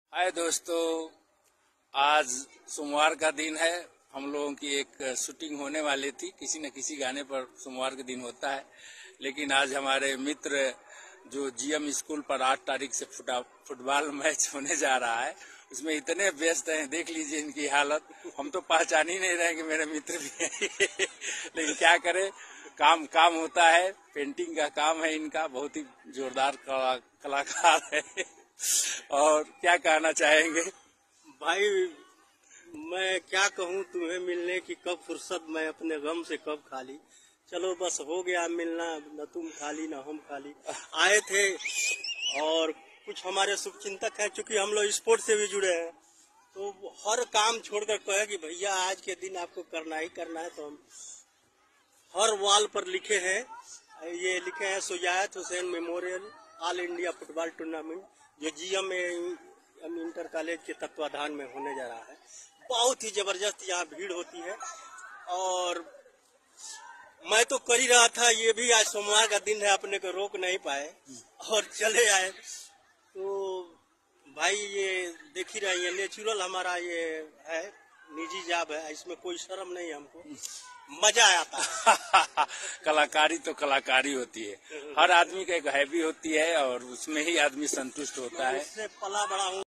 हाय दोस्तों, आज सोमवार का दिन है। हम लोगों की एक शूटिंग होने वाली थी। किसी न किसी गाने पर सोमवार के दिन होता है, लेकिन आज हमारे मित्र जो जीएम स्कूल पर 8 तारीख से फुटबॉल मैच होने जा रहा है, उसमें इतने व्यस्त हैं, देख लीजिए इनकी हालत। हम तो पहचान ही नहीं रहे कि मेरे मित्र भी हैं लेकिन क्या करें, काम होता है। पेंटिंग का काम है इनका, बहुत ही जोरदार कलाकार है। और क्या कहना चाहेंगे भाई? मैं क्या कहूँ तुम्हें, मिलने की कब फुर्सत, मैं अपने गम से कब खाली। चलो बस हो गया मिलना, न तुम खाली न हम खाली। आए थे और कुछ हमारे शुभचिंतक हैं, चूंकि हम लोग स्पोर्ट से भी जुड़े हैं, तो हर काम छोड़कर कहे कि भैया आज के दिन आपको करना ही करना है। तो हम हर वॉल पर लिखे हैं, ये लिखे हैं Sujayat Hussain memorial all India football tournament, जो जीएम इंटर कॉलेज के तत्वाधान में होने जा रहा है। बहुत ही जबरदस्त यहाँ भीड़ होती है और मैं तो कर ही रहा था। ये भी आज सोमवार का दिन है, अपने को रोक नहीं पाए और चले आए। तो भाई ये देख ही रहे हैं, नेचुरल हमारा ये है, निजी जॉब है, इसमें कोई शर्म नहीं है। हमको मजा आता है कलाकारी तो कलाकारी होती है, हर आदमी का एक हैबी होती है और उसमें ही आदमी संतुष्ट होता है। इससे पला बड़ा हूँ।